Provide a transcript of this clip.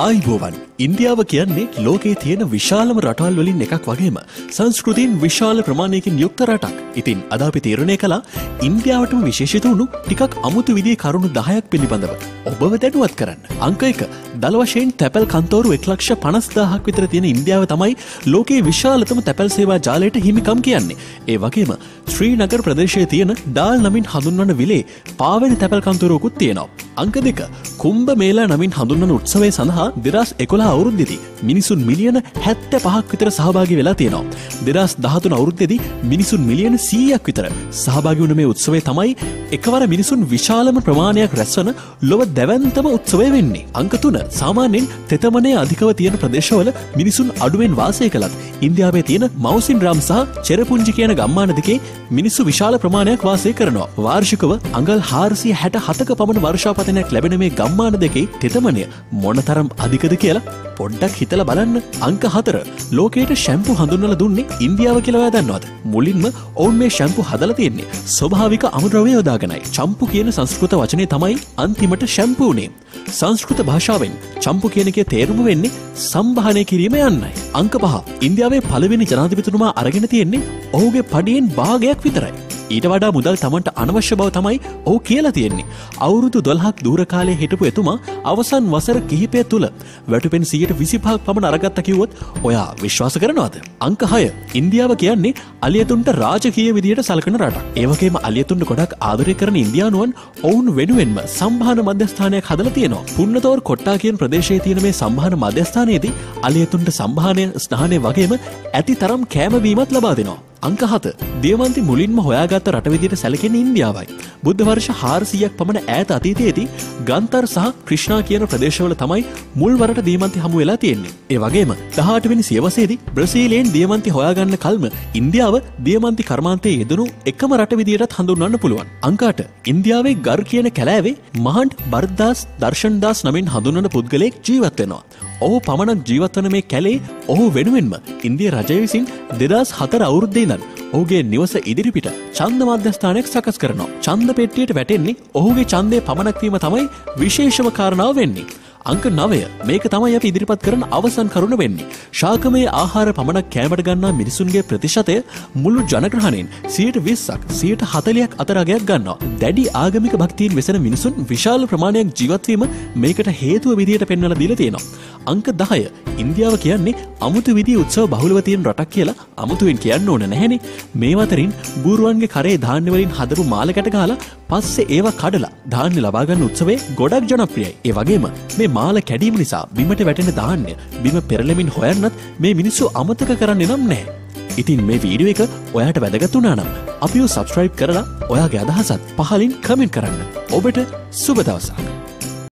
ආයිබෝවන් ඉන්දියාව කියන්නේ ලෝකයේ තියෙන විශාලම රටවල් වලින් එකක් වගේම සංස්කෘතියෙන් විශාල ප්‍රමාණයකින් යුක්ත රටක්. ඉතින් අද අපි තීරණය කළා ඉන්දියාවටම විශේෂිත වුණු ටිකක් අමුතු විදිහේ කරුණු 10ක් පිළිබඳව ඔබව දැනුවත් කරන්න. අංක 1. දල වශයෙන් තැපැල් කන්තෝරු 1,50,000ක් විතර තියෙන ඉන්දියාව තමයි ලෝකයේ විශාලතම තැපැල් සේවා ජාලයට හිමිකම් කියන්නේ. ඒ වගේම ශ්‍රීනගර ප්‍රදේශයේ තියෙන ඩාල් නමින් හඳුන්වන විලේ පාවෙන තැපැල් කන්තෝරුවකුත් තියෙනවා. අංක 2. කුම්භ මේලා නමින් හඳුන්වන උත්සවය සඳහා 2011 අවුරුද්දේදී මිනිසුන් මිලියන 75ක් විතර සහභාගී වෙලා තියෙනවා. 2013 අවුරුද්දේදී මිනිසුන් මිලියන 100ක් විතර සහභාගී වුණ මේ උත්සවය තමයි එකවර මිනිසුන් විශාලම ප්‍රමාණයක් රැස්වන ලොව දැවැන්තම උත්සවය වෙන්නේ. අංක 3. සාමාන්‍යයෙන් තෙතමනේ අධිකව තියෙන ප්‍රදේශවල මිනිසුන් අඩුවෙන් වාසය කළත් ඉන්දියාවේ තියෙන මවුසින් රාම් සහ චෙරපුංජි කියන ගම්මාන දෙකේ මිනිස්සු විශාල ප්‍රමාණයක් වාසය කරනවා. වාර්ෂිකව අඟල් 467ක පමණ වර්ෂාපතනයක් ලැබෙන මේ ගම්මාන දෙකේ තෙතමනය මොනතරම් අධිකද කියලා පොඩ්ඩක් හිතලා බලන්න. අංක 4. ලෝකයට ෂැම්පු හඳුන්වලා දුන්නේ ඉන්දියාව කියලා ඔයා දන්නවද? මුලින්ම ඔවුන් මේ ෂැම්පු හදලා තියෙන්නේ ස්වභාවික අමුද්‍රව්‍ය යොදාගෙනයි. චම්පු කියන සංස්කෘත වචනේ තමයි අන්තිමට ෂැම්පු උනේ. සංස්කෘත භාෂාවෙන් චම්පු කියන එකේ තේරුම වෙන්නේ සම්භාහනය කිරීම යන්නයි. අංක 5. ඉන්දියාවේ පළවෙනි ජනාධිපතිතුමා අරගෙන තියෙන්නේ ඔහුගේ පඩියෙන් භාගයක් විතරයි. ඊට වඩා මුදල් තමන්ට අනවශ්‍ය බව තමයි ඔහු කියලා තියෙන්නේ. අවුරුදු 12ක් දූර කාලයේ හිටපු එතුමා අවසන් වසර කිහිපය තුල වැටුපෙන් 125ක් පමණ අරගත්ත කිව්වොත් ඔයා විශ්වාස කරනවද? අංක 6. ඉන්දියාව කියන්නේ අලියතුන්ට රාජකීය විදියට සලකන රටක්. ඒ වගේම අලියතුන්ට ගොඩක් ආදරය කරන ඉන්දියානුවන් ඔවුන් වෙනුවෙන්ම සම්භාහන මධ්‍යස්ථානයක් හදලා තියෙනවා. පුන්නතෝර් කොට්ටා කියන ප්‍රදේශයේ තියෙන මේ සම්භාහන මධ්‍යස්ථානයේදී අලියතුන්ට සම්භාහනය ස්නානය වගේම ඇති තරම් කෑම බීමත් ලබා දෙනවා. අංක 7. දියමන්ති මුලින්ම හොයාගත්ත රට විදියට සැලකෙන්නේ ඉන්දියාවයි. බුද්ධ වර්ෂ 400ක් පමණ ඈත අතීතයේදී ගන්තර් සහ ක්‍රිෂ්ණා කියන ප්‍රදේශවල තමයි මුල් වරට දියමන්ති හමු වෙලා තියෙන්නේ. ඒ වගේම 18 වෙනි සියවසේදී බ්‍රසීලයෙන් දියමන්ති හොයාගන්න කල්ම ඉන්දියාව දියමන්ති කර්මාන්තයේ යෙදුණු එකම රට විදියටත් හඳුන්වන්න පුළුවන්. අංක 8. ඉන්දියාවේ ගර් කියන කැලෑවේ මහන්ට් බර්දාස් දර්ශන්දාස් නමින් හඳුන්වන පුද්ගලයෙක් ජීවත් වෙනවා. ඔහු පමණක් ජීවත් වන මේ කැලේ ඔහු වෙනුවෙන්ම ඉන්දිය රජය විසින් 2004 අවුරුද්දේ ඉඳන් ඔහුගේ නිවස ඉදිරිපිට ඡන්ද මධ්‍යස්ථානයක් සකස් කරනවා. ඡන්ද පෙට්ටියට වැටෙන්නේ ඔහුගේ ඡන්දය පමණක් වීම තමයි විශේෂම කාරණාව වෙන්නේ. අංක 9. මේක තමයි අපි ඉදිරිපත් කරන අවසන් කරුණ වෙන්නේ. ශාකමය ආහාර පමණක් කෑමට ගන්නා මිනිසුන්ගේ ප්‍රතිශතය මුළු ජනග්‍රහණයෙන් 20%ක් 40%ක් අතර අගයක් ගන්නවා. දැඩි ආගමික භක්තියෙන් වෙසෙන මිනිසුන් විශාල ප්‍රමාණයක් ජීවත් වීම මේකට හේතුව විදියට පෙන්වලා දීලා තියෙනවා. අංක 10. ඉන්දියාව කියන්නේ අමුතු විදිහේ උත්සව බහුලව තියෙන රටක් කියලා අමුතුවෙන් කියන්න ඕන නැහැනේ. මේ වතරින් බූරුවන්ගේ කරේ ධාන්‍ය වලින් හදපු මාලකට ගහලා පස්සේ ඒවා කඩලා ධාන්‍ය ලබා ගන්න උත්සවය ගොඩක් ජනප්‍රියයි. ඒ වගේම මේ මාල කැඩීම නිසා බිමට වැටෙන ධාන්‍ය බිම පෙරලෙමින් හොයන්නත් මේ මිනිස්සු අමතක කරන්නේ නම් නැහැ. ඉතින් මේ වීඩියෝ එක ඔයාට වැදගත් වුණා නම් අපිව සබ්ස්ක්‍රයිබ් කරලා ඔයාගේ අදහසත් පහලින් කමෙන්ට් කරන්න. ඔබට සුබ දවසක්.